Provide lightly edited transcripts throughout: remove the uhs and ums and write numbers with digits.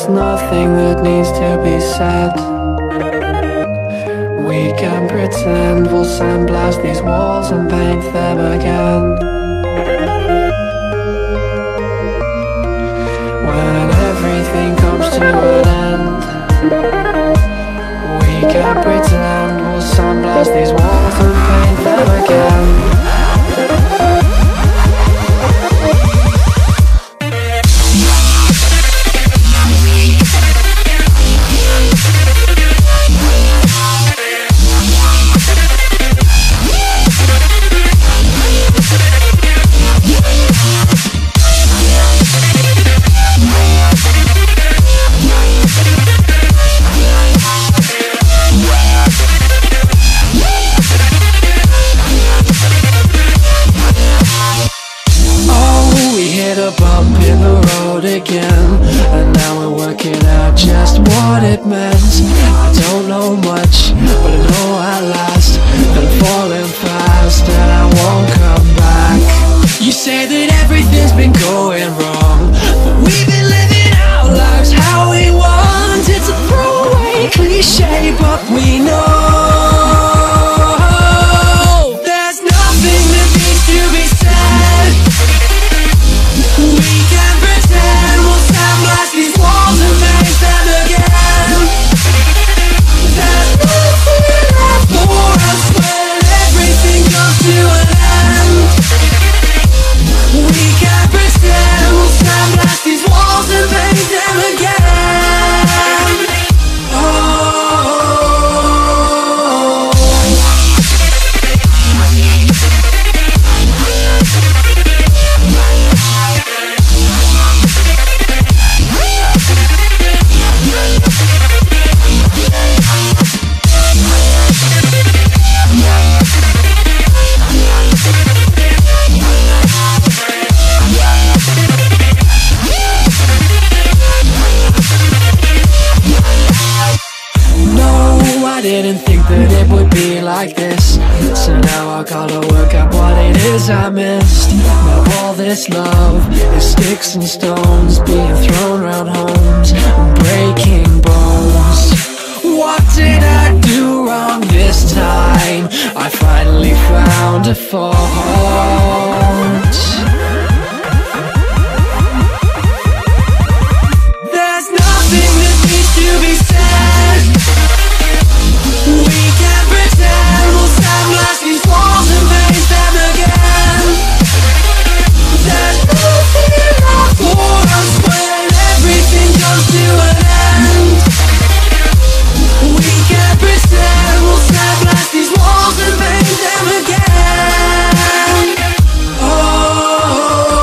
nothing that needs to be said. We can pretend we'll sandblast these walls and paint them again. When everything comes to an end, we can pretend we'll sandblast these walls and paint them again. Bump in the road again, and now we're working out just what it meant. I don't know much, but I know at last that I'm falling fast and I won't come back. You say that everything's been going wrong, but we've been living our lives how we want. It's a throwaway cliche, but we know there's nothing that needs to be said. We can pretend we'll sandblast these walls and paint them again. There's nothing left for us when everything comes to an end. We can pretend we'll sandblast these walls and paint them again. Oh. I didn't think that it would be like this, so now I gotta work out what it is I missed. Now all this love is sticks and stones being thrown around homes and breaking bones. What did I do wrong this time? I finally found a fault. There's nothing that needs to be said. We can pretend we'll sandblast these walls and paint them again. There's nothing left for us when everything comes to an end. We can pretend we'll sandblast these walls and paint them again. Oh.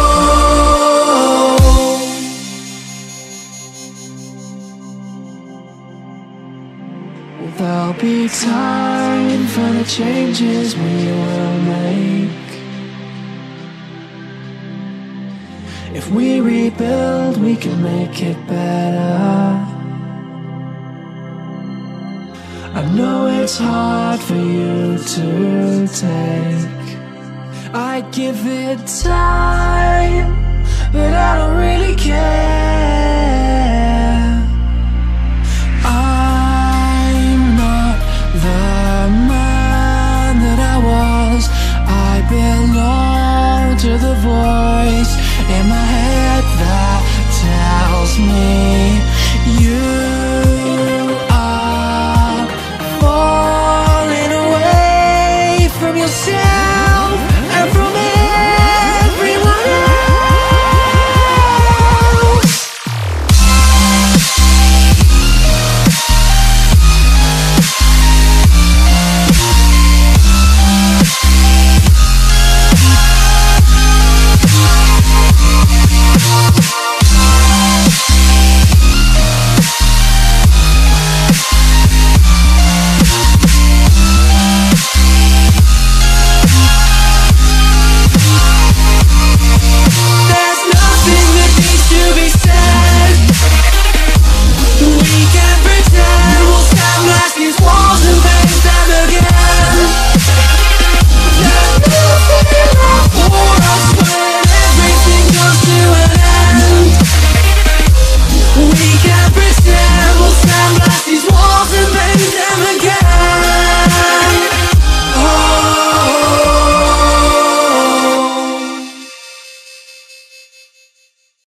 There'll be time for the changes we will make. If we rebuild, we can make it better. I know it's hard for you to take. I'd give it time, but I don't really care.